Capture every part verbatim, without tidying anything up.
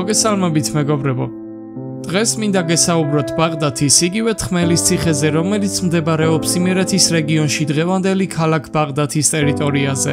მოგესალმებით მეგობრებო. დღეს მინდა გესაუბროთ ბაღდათის იგივე თხმელის ციხეზე, რომელიც მდებარეობს იმერეთის რეგიონში დღევანდელი ქალაქ ბაღდათის ტერიტორიაზე.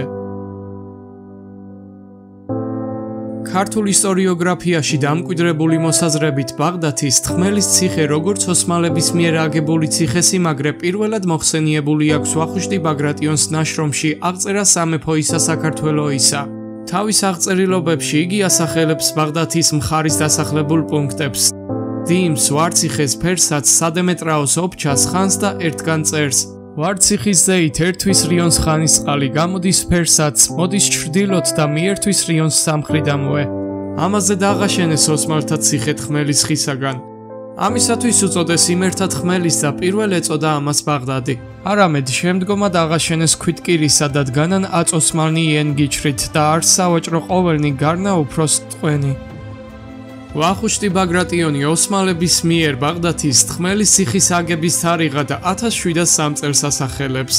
ქართულ ისტორიოგრაფიაში დამკვიდრებული მოსაზრებით ბაღდათის თხმელის ციხე, როგორც ოსმალების მიერ აგებული ციხესიმაგრე, პირველად მოხსენიებული აქვს ვახუშტი ბაგრატიონის ნაშრომში აღწერა სამეფოისა საქართველოისა. თავის აღწერილობებში იგი ასახელებს ბაღდათის მხარის დასახლებულ პუნქტებს: დიმს, ვარციხეს, ფერსats, სადემეტრაოს, ობჩას, ხანს და ერთგან წერს. ვარციხის ზეით ერთვის რიონს ხანისწყალი, გამოდის ფერსats, მოდის ჩრდილოთ და მიერთვის რიონს სამხრიდანვე. ამაზე დააღაშენეს ოსმალთა ციხე თხმელის ხისაგან. ამისათვის უწოდეს იმერთა თხმელის და პირველ ეწოდა ამას ბაღდადი. არამედ შემდგომად აღაშენეს ქვითკირისა და დგანან აწოსმალნი იენგიჩრით და არც სავაჭრო ყოველნი გარნა უფროს ტყვენი. ვახუშტი ბაგრატიონი ოსმალების მიერ ბაღდათის თხმელის ციხის აგების თარიღა და ათას შვიდას სამ წელს ასახელებს.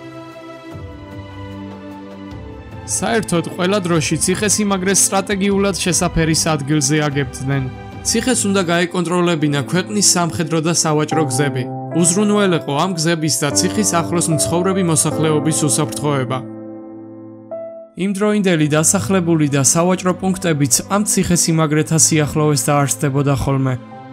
საერთოდ ყველა დროში ციხესიმაგრეს სტრატეგიულად შესაფერის ადგილზე აგებდნენ. ციხეს უნდა გაეკონტროლებინა ქვეყნის სამხედრო და სავაჭრო გზები. უზრუნველეყო ამ გზების და ციხის ახლოს მცხოვრები მოსახლეობის უსაფრთხოება. იმდროინდელი დასახლებული და სავაჭრო პუნქტებიც ამ ციხესიმაგრეთა სიახლოვეს დაარსდებოდა ხოლმე.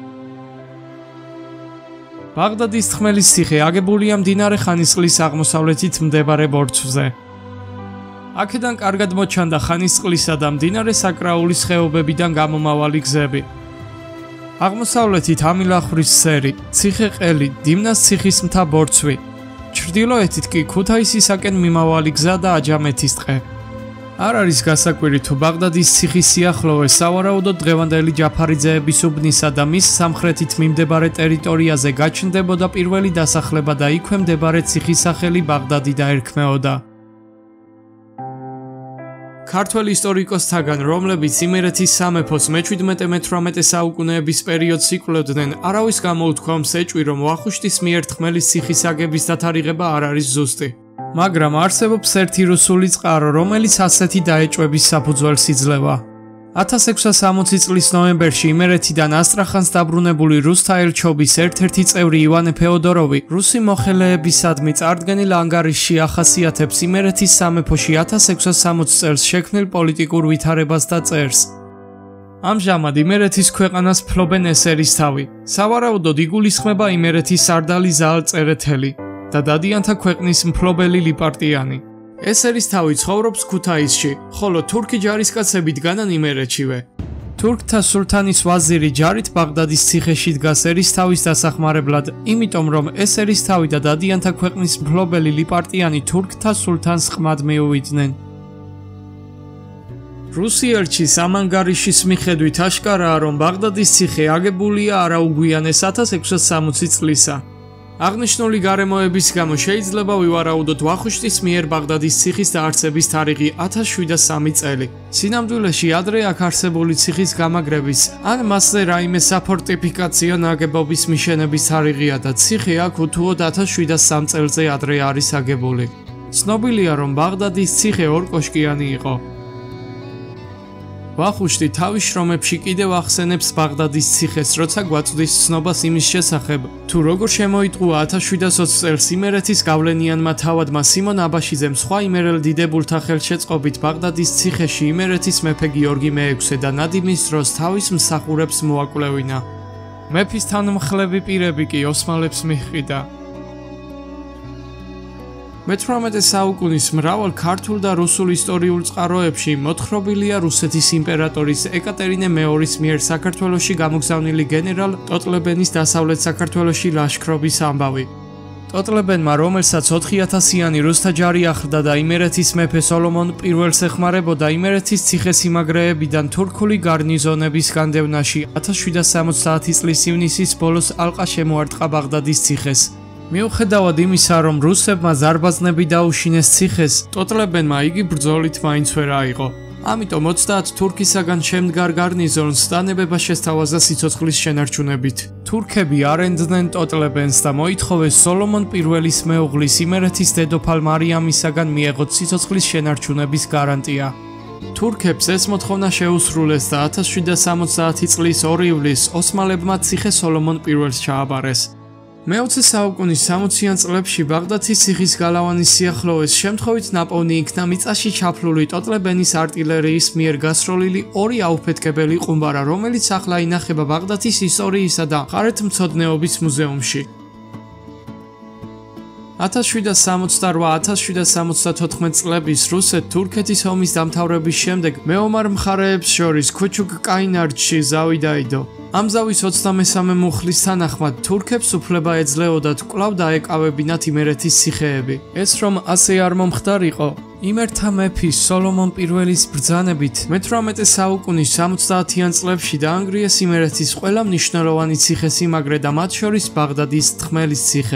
ბაღდადის თხმელის ციხე აგებულია მდინარე ხანისწყლის აღმოსავლეთით მდებარე ბორცვზე. აქედან კარგად მოჩანდა ხანისწყლისა და მდინარე საკრაულის ხეობებიდან გამომავალი გზები. აღმოსავლეთით ამილახვრის სერი, ციხე-ყელი, დიმნას ციხის მთა ბორცვი. ჩრდილოეთით კი ქუთაისისაკენ მიმავალი გზა და აჯამეთის ტყე. არ არის გასაკვირი თუ ბაღდადის ციხის სიახლოვეს სავარაუდოდ დღევანდელი ჯაფარიძეების უბნისა და მის სამხრეთით მიმდებარე ტერიტორიაზე გაჩნდებოდა პირველი დასახლება და იქვე მდებარე ციხის სახელი ბაღდადი დაერქმეოდა. ქართველ ისტორიკოსთაგან, რომლებიც იმერეთის სამეფოს მეჩვიდმეტე-მეთვრამეტე საუკუნეების პერიოდს იკვლევდნენ, არავის გამოუთქვამს ეჭვი, რომ ვახუშტის მიერ თხმელის ციხის აგების დათარიღება არ არის ზუსტი. მაგრამ არსებობს ერთი რუსული წყარო, რომელიც ასეთი დაეჭვების საფუძველს იძლევა. ათას ექვსას სამოცი წლის ნოემბერში იმერეთიდან ასტრახანს დაბრუნებული რუსთა ელჩობის ერთ-ერთი წევრი ივანე ფეოდოროვი რუსი მოხელეებისადმი წარდგენილ ანგარიშში ახასიათებს იმერეთის სამეფოში ათას ექვსას სამოცი წელს შექმნილ პოლიტიკურ ვითარებას და წერს: ამჟამად იმერეთის ქვეყანას ფლობენ ეს ერისთავი, სავარაუდოდ იგულისხმება იმერეთის სარდალი ზაალ-წერეთელი და დადიანთა ქვეყნის მფლობელი ლიპარტიანი. ეს ერისთავი ცხოვრობს ქუთაისში, ხოლო თურქი ჯარისკაცები დგანან იმერეთშივე. თურქთა სულთანის ვაზირი ჯარით ბაღდადის ციხეში დგას ერისთავის დასახმარებლად, იმიტომ რომ ეს ერისთავი და დადიანთა ქვეყნის მფლობელი ლიპარტიანი თურქთა სულთანს ყმად მიუვიდნენ. რუსი ელჩის ამ ანგარიშის მიხედვით აშკარაა, რომ ბაღდადის ციხე აგებულია არაუგვიანეს ათას ექვსას სამოცი წლისა. აღნიშნული გარემოების გამო შეიძლება ვივარაუდოთ ვახუშტის მიერ ბაღდადის ციხის დაარსების თარიღი ათას შვიდას სამი წელი. სინამდვილეში ადრე აქ არსებული ციხის გამაგრების ან მასზე რაიმე საფორტიფიკაციო ნაგებობის მიშენების თარიღია და ციხე აქ უთუოდ ათას შვიდას სამ წელზე ადრე არის აგებული. ცნობილია, რომ ბაღდადის ციხე ორკოშკიანი იყო. ვახუშტი თავის შრომებში კიდევ ახსენებს ბაღდადის ციხეს, როცა გვაწვდის ცნობას იმის შესახებ, თუ როგორ შემოიტყუა ათას შვიდას ოცი წელს იმერეთის გავლენიანმა თავადმა სიმონ აბაშიძემ სხვა იმერელ დიდებულთა ხელშეწყობით ბაღდადის ციხეში იმერეთის მეფე გიორგი მეექვსე და ნადიმის დროს თავის მსახურებს მოაკვლევინა. მეფის თანმხლები პირები კი ოსმალებს მიჰყიდა. მეთვრამეტე საუკუნის მრავალ ქართულ და რუსულ ისტორიულ წყაროებში მოთხრობილია რუსეთის იმპერატორის ეკატერინე მეორის მიერ საქართველოში გამოგზავნილი გენერალ ტოტლებენის დასავლეთ საქართველოში ლაშქრობის ამბავი. ტოტლებენმა, რომელსაც ოთხი ათასიანი რუსთა ჯარი ახლდა და იმერეთის მეფე სოლომონ პირველს ეხმარებოდა იმერეთის ციხესიმაგრეებიდან თურქული გარნიზონების განდევნაში, ათას შვიდას სამოცდაათი წლის ივნისის ბოლოს ალყა შემოარტყა ბაღდადის ციხეს. მიუხედავად იმისა, რომ რუსებმა ზარბაზნები დაუშინეს ციხეს, ტოტლებენმა იგი ბრძოლით მაინც ვერ აიღო. ამიტომ ოცდაათ თურქისაგან შემდგარ გარნიზონს დანებება შესთავაზა სიცოცხლის შენარჩუნებით. თურქები არ ენდდნენ ტოტლებენს და მოითხოვეს სოლომონ პირველის მეუღლის იმერეთის დედოფალ მარიამისაგან მიეღოთ სიცოცხლის შენარჩუნების გარანტია. თურქებს ეს მოთხოვნა შეუსრულეს და ათას შვიდსათ სამოცდაათი წლის ორი ივლისს ოსმალებმა ციხე სოლომონ პირველს ჩააბარეს. მეოცე საუკუნის სამოციან წლებში ბაღდათის ციხის გალავანის სიახლოვეს შემთხვევით ნაპოვნი იქნა მიწაში ჩაფლული ტოტლებენის არტილერიის მიერ გასროლილი ორი აუფეთქებელი ყუმბარა, რომელიც ახლა ინახება ბაღდათის ისტორიისა და ხარეთმცოდნეობის მუზეუმში. ათას შვიდსათ სამოცდაოთხ - ათას შვიდსათ სამოცდათოთხმეტ წლების რუსეთ-თურქეთის ომის დამთავრების შემდეგ მეომარ მხარეებს შორის ქუჩუკ-კაინარჯში ზავი დაიდო. ამ ზავის ოცდამესამე მუხლის თანახმად თურქებს უფლება ეძლეოდათ კვლავ დაეკავებინათ იმერეთის ციხეები. ეს რომ ასე არ მომხდარიყო, იმერთა მეფის სოლომონ პირველის ბრძანებით მეთვრამეტე საუკუნის სამოცდაათიან წლებში დაანგრიეს იმერეთის ყველა მნიშვნელოვანი ციხესიმაგრე და მათ შორის ბაღდადის თხმელის ციხე.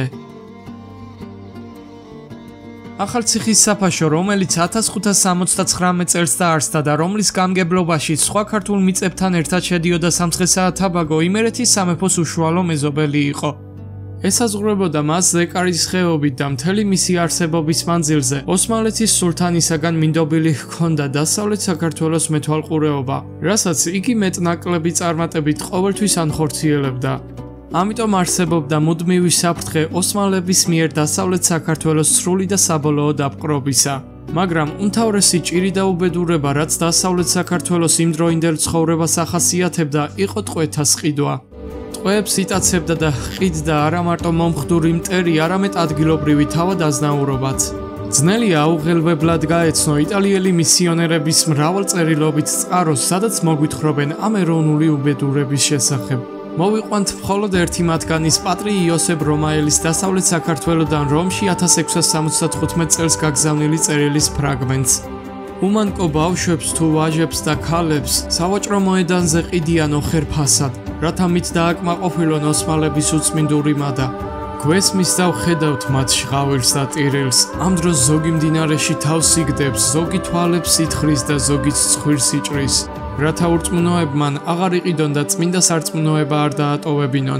ახალციხის საფაშო, რომელიც ათას ხუთას სამოცდაცხრამეტ წელს დაარსდა და რომლის გამგებლობაში სხვა ქართულ მიწებთან ერთად შედიოდა სამცხე-საათაბაგო, იმერეთის სამეფოს უშუალო მეზობელი იყო. ესაზღვრებოდა მას ზეკარის ხეობით და მთელი მისი არსებობის მანძილზე ოსმალეთის სულთანისაგან მინდობილი ჰქონდა დასავლეთ საქართველოს მეთვალყურეობა, რასაც იგი მეტ-ნაკლები წარმატებით ყოველთვის ანხორციელებდა. ამიტომ არსებობდა მუდმივი საფრთხე ოსმალების მიერ დასავლეთ საქართველოს სრული და საბოლოო დაპყრობისა. მაგრამ უმთავრესი ჭირი და უბედურება, რაც დასავლეთ საქართველოს იმდროინდელ ცხოვრებას ახასიათებდა, იყო ტყვეთა სყიდვა. ტყვეებს იტაცებდა და ჰყიდდა არა მარტო მომხდური მტერი, არამედ ადგილობრივი თავად-აზნაურობაც. ძნელია აუღელვებლად გაეცნო იტალიელი მისიონერების მრავალწერილობით წყაროს, სადაც მოგვითხრობენ ამ ეროვნული უბედურების შესახებ. მოვიყვანთ მხოლოდ ერთი მათგანის პატრი იოსებ რომაელის დასავლეთ საქართველოდან რომში ათას ექვსას სამოცდათხუთმეტ წელს გაგზავნილი წერილის ფრაგმენტს. უმანკო ბავშვებს თუ ვაჟებს და ქალებს სავაჭრო მოედანზე ყიდიან ოხერ ფასად, რათა მით დააკმაყოფილონ ოსმალების უწმინდური მადა. გვესმის და ვხედავთ მათ შღავილს და ტირილს, ამ დროს ზოგი მდინარეში თავს იგდებს, ზოგი თვალებს ითխრის და ზოგიც ცხვირს იჭრის. რათა ურწმუნოებმან აღარ იყიდონ და წმინდა სარწმუნოება არ დაატოვებინონ.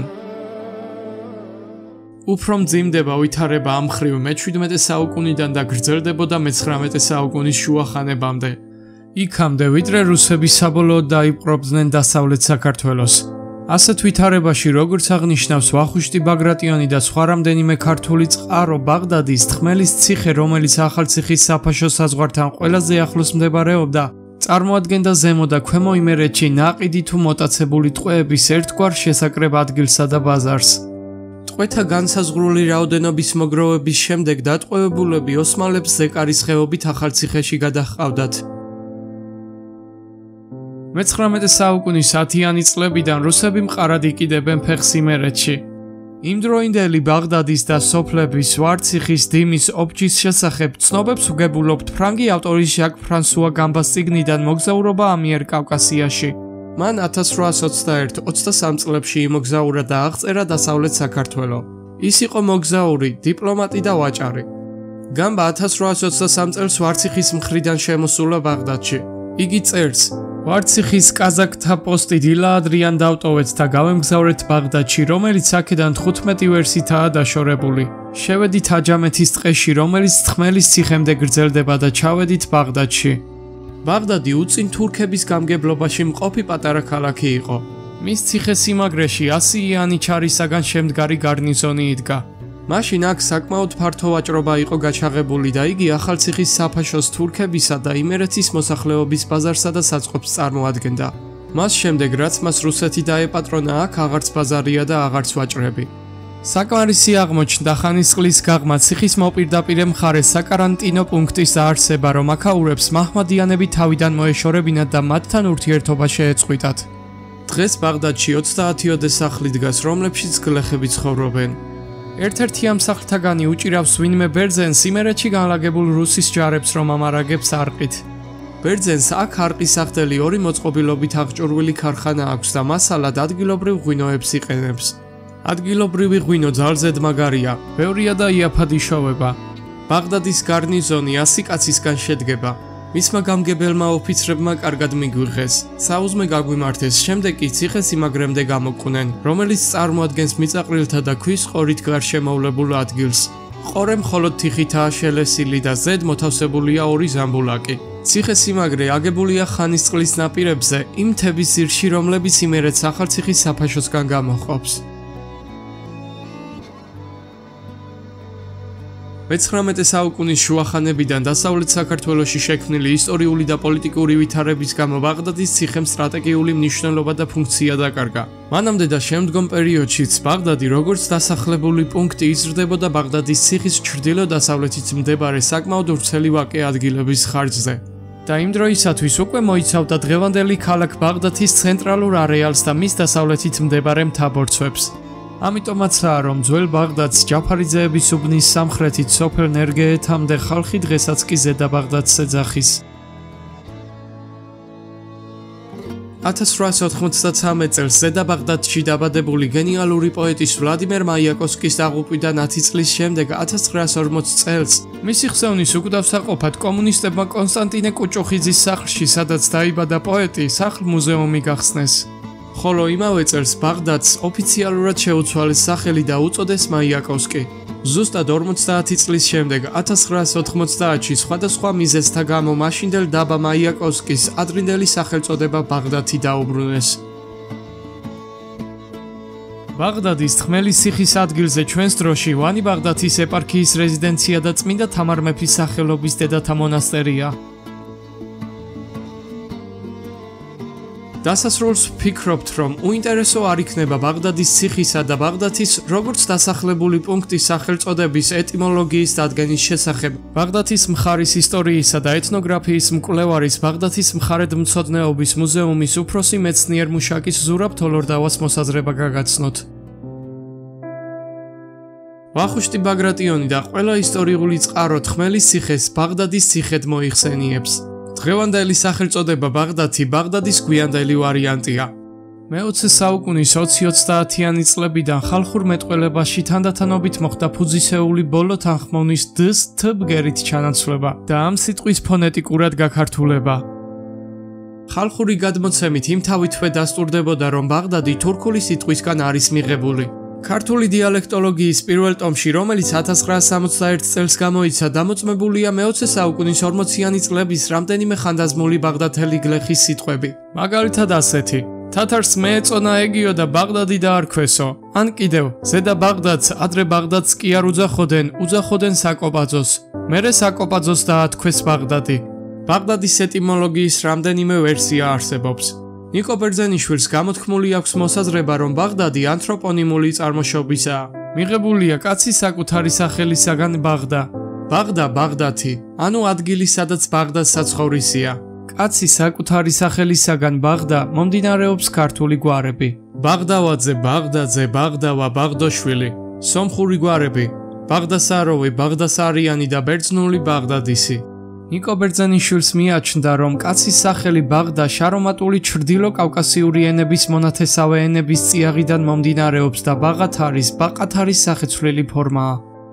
უფრო მძიმდება ვითარება ამ მხრივ მეჩვიდმეტე საუკუნიდან და გრძელდებოდა მეცხრამეტე საუკუნის შუახანებამდე. იქამდე, ვიდრე რუსები საბოლოოდ დაიპყრობდნენ დასავლეთ საქართველოს. ასეთ ვითარებაში, როგორც აღნიშნავს ვახუშტი ბაგრატიონი და სხვა რამდენიმე ქართული წყარო, ბაღდადის თხმელის ციხე, რომელიც ახალციხის საფაშო საზღვართან ყველაზე ახლოს მდებარეობდა, წარმოადგენდა ზემო და ქვემო იმერეთში ნაყიდი თუ მოტაცებული ტყვეების ერთგვარ შესაკრებ ადგილსა და ბაზარს. ტყვეთა განსაზღვრული რაოდენობის მოგროვების შემდეგ დატყვევებულები ოსმალებს ზეკარის ხეობით ახალციხეში გადაჰყავდათ. მეცხრამეტე საუკუნის ათიანი წლებიდან რუსები მყარად იყიდებენ ფეხს იმერეთში. იმდროინდელი ბაღდადის და სოფლების ვარციხის დიმის ობჯის შესახებ ცნობებს უგებულობთ ფრანგი ავტორის ჟაკ ფრანსუა გამბას წიგნიდან მოგზაურობა ამიერკავკასიაში. მან ათას რვაას ოცდაერთ - ოცდასამ წლებში იმოგზაურა და აღწერა დასავლეთ საქართველო. ის იყო მოგზაური, დიპლომატი და ვაჭარი. გამბა ათას რვაას ოცდასამ წელს ვარციხის მხრიდან შემოსულა ბაღდადში. იგი წერს: ვარციხის კაზაკთა პოსტი დილა ადრიან დავტოვეთ და გავემგზავრეთ ბაღდადში, რომელიც აქედან თხუთმეტი ვერსითაა დაშორებული. შევედით აჯამეთის ტყეში, რომელიც თხმელის ციხემდე გრძელდება და ჩავედით ბაღდადში. ბაღდადი უწინ თურქების გამგებლობაში მყოფი პატარა ქალაქი იყო. მის ციხესიმაგრეში ასი იანიჩარისაგან შემდგარი გარნიზონი იდგა. მაშინ აქ საკმაოდ ფართო ვაჭრობა იყო გაჩაღებული და იგი ახალციხის საფაშოს თურქებისა და იმერეთის მოსახლეობის ბაზარსა და საწყობს წარმოადგენდა. მას შემდეგ, რაც მას რუსეთი დაეპატრონა, აქ აღარც ბაზარია და აღარც ვაჭრები. საკმარისი აღმოჩნდა ხანისწყლის გაღმა ციხის მოპირდაპირე მხარეს საკარანტინო პუნქტის დაარსება, რომ აქაურებს მაჰმადიანები თავიდან მოეშორებინათ და მათთან ურთიერთობა შეეწყვიტათ. დღეს ბაღდადში ოცდაათიოდე სახლი დგას, რომლებშიც გლეხები ცხოვრობენ. ერთ-ერთი ამ სახლთაგანი უჭირავს ვინმე ბერძენს იმერეთში განლაგებულ რუსის ჯარებს, რომ ამარაგებს არყით. ბერძენს აქ არყის სახდელი ორი მოწყობილობით აღჭურვილი ქარხანა აქვს და მასალად ადგილობრივ ღვინოებს იყენებს. ადგილობრივი ღვინო ძალზედ მაგარია, ბევრია და იაფად იშოვება. ბაღდადის გარნიზონი ასი კაცისგან შედგება. მისმა გამგებელმა ოფიცრებმა კარგად მიგვიღეს. საუზმე გაგვიმართეს, შემდეგ კი ციხესიმაგრემდე გამოყვნენ, რომელიც წარმოადგენს მიწაყრილთა და ქვის ყორით გარშემოვლებულ ადგილს. ყორე მხოლოდ თიხითაა შელესილი და ზედ მოთავსებულია ორი ზამბულაკი. ციხესიმაგრე აგებულია ხანისწყლის ნაპირებზე, იმ მთების ძირში, რომლებიც იმერეთ სახალციხის საფაშოსგან გამოჰყოფს. მეცხრამეტე საუკუნის შუახანებიდან დასავლეთ საქართველოში შექმნილი ისტორიული და პოლიტიკური ვითარების გამო ბაღდადის ციხემ სტრატეგიული მნიშვნელობა და ფუნქცია დაკარგა. მანამდე და შემდგომ პერიოდშიც ბაღდადი როგორც დასახლებული პუნქტი იზრდებოდა ბაღდადის ციხის ჩრდილო-დასავლეთით მდებარე საკმაოდ ვრცელი ვაკე ადგილების ხარჯზე. და იმ დროისათვის უკვე მოიცავდა დღევანდელი ქალაქ ბაღდათის ცენტრალურ არეალს და მის დასავლეთით მდებარე მთავრობებს. ამიტომაცაა, რომ ძველ ბაღდათს ჯაფარიძეების უბნის სამხრეთით სოფელ ნერგეეთამდე ხალხი დღესაც კი ზედა ბაღდათს ეძახის. ათას რვაას ოთხმოცდათსამეტ წელს ზედა ბაღდათში დაბადებული გენიალური პოეტის ვლადიმერ მაიაკოვსკის დაღუპვიდან ათი წლის შემდეგ ათას ცხრაას ორმოც წელს მისი ხსევნის უკვდავსაყოფად კომუნისტებმა კონსტანტინე კუჭუხიძის სახლში, სადაც დაიბადა პოეტი, სახლ-მუზეუმი გახსნეს. ხოლო იმავე წელს ბაღდათს ოფიციალურად შეუცვალეს სახელი და უწოდეს მაიაკოვსკი. ზუსტად ორმოცდაათი წლის შემდეგ ათას ცხრაას ოთხმოცდაათში სხვადასხვა მიზეზთა გამო მაშინდელ დაბა მაიაკოვსკის ადრინდელი სახელწოდება ბაღდათი დაუბრუნეს. ბაღდადის თხმელის ციხის ადგილზე ჩვენს დროში ვანი ბაღდათის ეპარქიის რეზიდენცია და წმინდა თამარ მეფის სახელობის დედათა მონასტერია. დასასრულს ვფიქრობთ, რომ უინტერესო არ იქნება ბაღდადის ციხისა და ბაღდათის როგორც დასახლებული პუნქტის სახელწოდების ეტიმოლოგიის დადგენის შესახებ. ბაღდათის მხარის ისტორიისა და ეთნოგრაფიის მკვლევარის ბაღდათის მხარეთმცოდნეობის მუზეუმის უფროსი მეცნიერ მუშაკის ზურაბ თოლორდავას მოსაზრება გაგაცნოთ. ვახუშტი ბაგრატიონი და ყველა ისტორიული წყარო თხმელის ციხეს ბაღდადის ციხედ მოიხსენიებს. დღევანდელი სახელწოდება ბაღდათი ბაღდადის გვიანდელი ვარიანტია. მეოცე საუკუნის ოცი-ოცდაათიანი წლებიდან ხალხურ მეტყველებაში თანდათანობით მოხდა ფუძისეული ბოლო თანხმოვნის დ-ს თ ბგერით ჩანაცვლება და ამ სიტყვის ფონეტიკურად გაქართულება. ხალხური გადმოცემით იმთავითვე დასტურდებოდა, რომ ბაღდადი თურქული სიტყვისგან არის მიღებული. ქართული დიალექტოლოგიის პირველ ტომში, რომელიც ათას ცხრაას სამოცდაერთ წელს გამოიცა, დამოწმებულია მეოცე საუკუნის ორმოციანი წლების რამდენიმე ხანდაზმული ბაღდათელი გლეხის სიტყვები. მაგალითად ასეთი: თათარს მეეწონა ეგიო და ბაღდადი დაარქვესო. ან კიდევ, ზედა ბაღდათს ადრე ბაღდათს კი არ უძახოდნენ, უძახოდნენ საკოპაძოს. მერე საკოპაძოს დაათქვეს ბაღდადი. ბაღდადის ეტიმოლოგიის რამდენიმე ვერსია არსებობს. ნიკო ბერძენიშვილს გამოთქმული აქვს მოსაზრება, რომ ბაღდადი ანთროპონიმული წარმოშობისაა. მიღებულია კაცის საკუთარი სახელისაგან ბაღდა. ბაღდა ბაღდათი, ანუ ადგილი, სადაც ბაღდას საცხოვრისია. კაცის საკუთარი სახელისაგან ბაღდა მომდინარეობს ქართული გვარები: ბაღდავაძე, ბაღდაძე, ბაღდავა, ბაღდოშვილი. სომხური გვარები: ბაღდასაროვი, ბაღდასარიანი და ბერძნული ბაღდადისი. ნიკო ბერძენიშვილს მიაჩნდა, რომ კაცის სახელი ბაღდა შარომატული ჩრდილო კავკასიური ენების მონათესავე ენების წიაღიდან მომდინარეობს და ბაღათარის, ბაყათარის სახეცვლილი ფორმაა.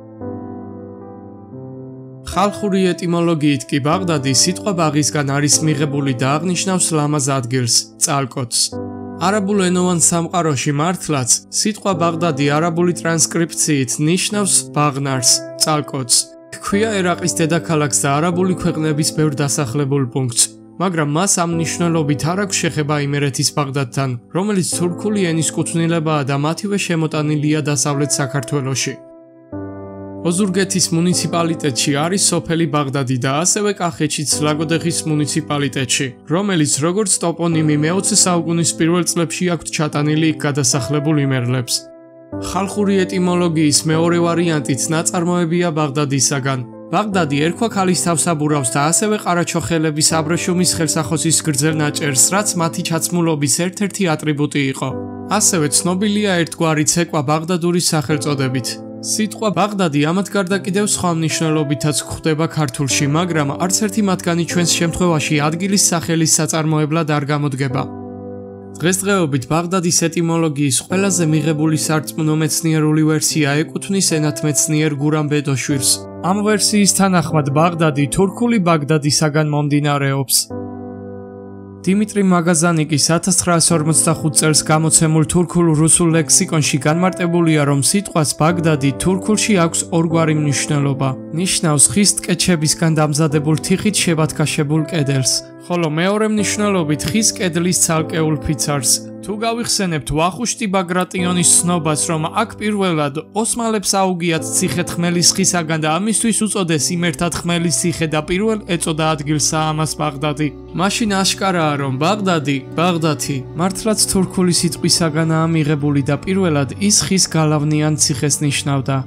ხალხური ეტიმოლოგიით კი ბაღდადი სიტყვა ბაღისგან არის მიღებული და აღნიშნავს ლამაზ ადგილს, წალკოტს. არაბულ ენოვან სამყაროში მართლაც სიტყვა ბაღდადი არაბული ტრანსკრიფციით ნიშნავს ბაღნარს, წალკოტს. ჰქვია ერაყის დედაქალაქს და არაბული ქვეყნების ბევრ დასახლებულ პუნქტს, მაგრამ მას ამ მნიშვნელობით არ აქვს შეხება იმერეთის ბაღდადთან, რომელიც თურქული ენის კუთვნილებაა და მათივე შემოტანილია დასავლეთ საქართველოში. ოზურგეთის მუნიციპალიტეტში არის სოფელი ბაღდადი და ასევე კახეთშიც ლაგოდეხის მუნიციპალიტეტში, რომელიც როგორც ტოპონიმი მეოცე საუკუნის პირველ წლებში აქვთ ჩატანილი იქ გადასახლებულ იმერლებს. ხალხური ეტიმოლოგიის მეორე ვარიანტიც ნაწარმოებია ბაღდადისაგან. ბაღდადი ერქვა ქალის თავსაბურავს და ასევე ყარაჩოხელების აბრეშუმის ხელსახოსის გრძელ ნაჭერს, რაც მათი ჩაცმულობის ერთ-ერთი ატრიბუტი იყო. ასევე ცნობილია ერთგვარი ცეკვა ბაღდადური სახელწოდებით. სიტყვა ბაღდადი ამათ გარდა კიდევ სხვა მნიშვნელობითაც გვხვდება ქართულში, მაგრამ არც ერთი მათგანი ჩვენს შემთხვევაში ადგილის სახელის საწარმოებლად არ გამოდგება. დღესდღეობით ბაღდადის ეტიმოლოგიის ყველაზე მიღებული სარწმუნო მეცნიერული ვერსია ეკუთვნის ენათმეცნიერ გურამ ბედოშვირს. ამ ვერსიის თანახმად ბაღდადი თურქული ბაგდადისაგან მომდინარეობს. დიმიტრი მაგაზანიკის ათას ცხრაასი ორმოცდახუთი წელს გამოცემულ თურქულ-რუსულ ლექსიკონში განმარტებულია, რომ სიტყვას ბაგდადი თურქულში აქვს ორგვარი მნიშვნელობა. ნიშნავს ხის ტკეჩებისგან დამზადებულ თიხით შებათქაშებულ კედელს, ხოლო მეორე მნიშვნელობით ხის კედლის ცალკეულ ფიცარს. თუ გავიხსენებთ ვახუშტი ბაგრატიონის ცნობას, რომ აქ პირველად ოსმალებს აუგიათ ციხე თხმელის ხისაგან და ამისთვის უწოდეს იმერთად ხმელის ციხე და პირველ ეწოდა ადგილსა ამას ბაღდადი. მაშინ აშკარაა, რომ ბაღდადი, ბაღდათი, მართლაც თურქული სიტყვისაგანაა მიღებული და პირველად ის ხის გალავნიან ციხეს ნიშნავდა.